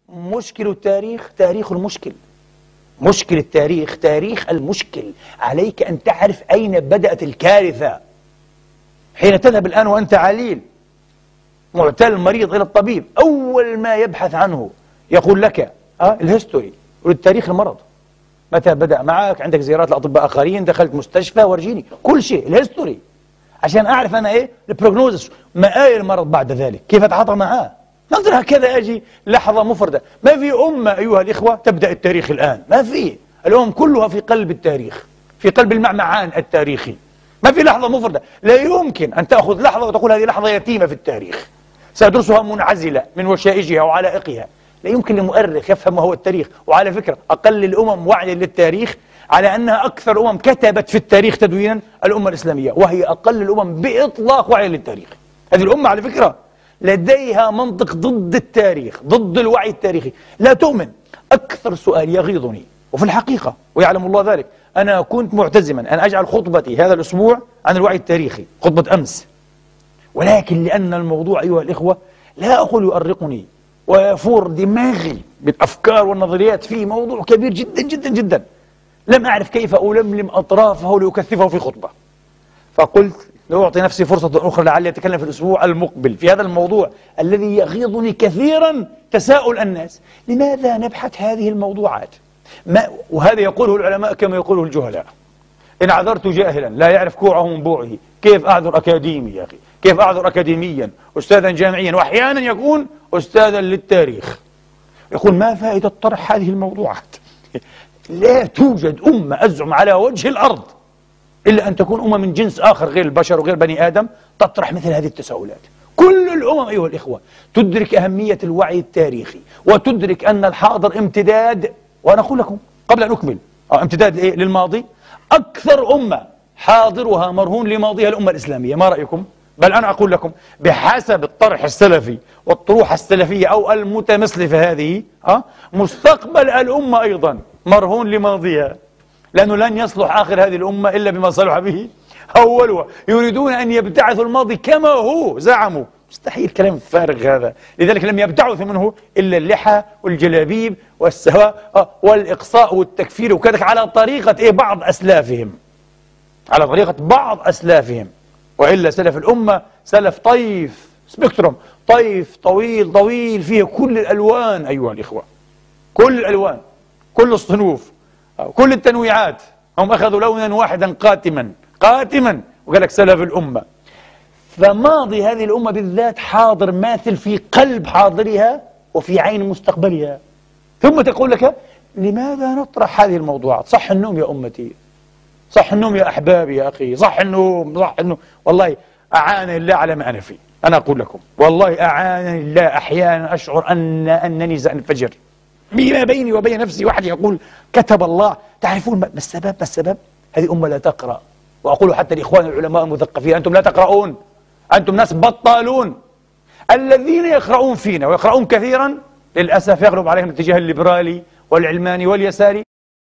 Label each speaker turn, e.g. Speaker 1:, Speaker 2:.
Speaker 1: مشكل التاريخ تاريخ المشكل. مشكل التاريخ تاريخ المشكل. عليك أن تعرف أين بدأت الكارثة. حين تذهب الآن وأنت عليل معتل مريض إلى الطبيب، أول ما يبحث عنه يقول لك الهيستوري والتاريخ المرض. متى بدأ معك؟ عندك زيارات لأطباء آخرين؟ دخلت مستشفى؟ ورجيني كل شيء، الهيستوري، عشان أعرف أنا إيه البروجنوزس، مآل المرض بعد ذلك، كيف أتعاطى معاه. نظر هكذا أجي لحظة مفردة. ما في أمة أيها الإخوة تبدأ التاريخ الآن، ما في. الأمم كلها في قلب التاريخ، في قلب المعمعان التاريخي. ما في لحظة مفردة. لا يمكن أن تأخذ لحظة وتقول هذه لحظة يتيمة في التاريخ سأدرسها منعزلة من وشائجها وعلائقها. لا يمكن لمؤرخ يفهم ما هو التاريخ. وعلى فكرة أقل الأمم وعيا للتاريخ على أنها أكثر أمم كتبت في التاريخ تدوينا الأمة الإسلامية، وهي أقل الأمم بإطلاق وعيا للتاريخ. هذه الأمة على فكرة لديها منطق ضد التاريخ، ضد الوعي التاريخي. لا تؤمن. أكثر سؤال يغيظني، وفي الحقيقة ويعلم الله ذلك، أنا كنت معتزما أن أجعل خطبتي هذا الأسبوع عن الوعي التاريخي، خطبة أمس، ولكن لأن الموضوع أيها الإخوة لا أقول يؤرقني ويفور دماغي بالأفكار والنظريات فيه، موضوع كبير جدا جدا جدا، لم أعرف كيف ألملم أطرافه لأكثفه في خطبة. فقلت لو أعطي نفسي فرصة أخرى لعلي أتكلم في الأسبوع المقبل في هذا الموضوع الذي يغيظني كثيرا. تساؤل الناس: لماذا نبحث هذه الموضوعات؟ وهذا يقوله العلماء كما يقوله الجهلاء. إن عذرت جاهلا لا يعرف كوعه من بوعه، كيف أعذر أكاديمي يا أخي؟ كيف أعذر أكاديميا أستاذا جامعيا وأحيانا يكون أستاذا للتاريخ؟ يقول: ما فائدة طرح هذه الموضوعات؟ لا توجد أمة أزعم على وجه الأرض إلا أن تكون أمة من جنس آخر غير البشر وغير بني آدم تطرح مثل هذه التساؤلات. كل الأمم أيها الإخوة تدرك أهمية الوعي التاريخي، وتدرك أن الحاضر امتداد، وأنا أقول لكم قبل أن أكمل امتداد للماضي. أكثر أمة حاضرها مرهون لماضيها الأمة الإسلامية. ما رأيكم؟ بل أنا أقول لكم بحسب الطرح السلفي والطروحة السلفية أو المتمثلة هذه، مستقبل الأمة أيضا مرهون لماضيها، لأنه لن يصلح آخر هذه الأمة إلا بما صلح به أولها. يريدون أن يبتعثوا الماضي كما هو، زعموا. مستحيل، كلام فارغ هذا. لذلك لم يبتعث منه إلا اللحى والجلابيب والسواء والإقصاء والتكفير وكذا، على طريقة بعض أسلافهم، على طريقة بعض أسلافهم. وإلا سلف الأمة سلف طيف، سبكتروم، طيف طويل طويل فيه كل الألوان أيها الإخوة، كل الألوان، كل الصنوف، كل التنويعات. هم أخذوا لونا واحدا قاتما وقال لك سلف الأمة. فماضي هذه الأمة بالذات حاضر ماثل في قلب حاضرها وفي عين مستقبلها. ثم تقول لك: لماذا نطرح هذه الموضوعات؟ صح النوم يا أمتي، صح النوم يا أحبابي يا أخي، صح النوم، صح النوم. والله أعانني الله على ما أنا فيه. أنا أقول لكم والله أعانني الله، أحيانا أشعر أنني سأنفجر بما بيني وبين نفسي. واحد يقول: كتب الله. تعرفون ما السبب؟ ما السبب؟ هذه أمة لا تقرأ. وأقول حتى لإخوان العلماء المثقفين: أنتم لا تقرؤون، أنتم ناس بطالون. الذين يقرؤون فينا ويقرؤون كثيرا للأسف يغلب عليهم الاتجاه الليبرالي والعلماني واليساري،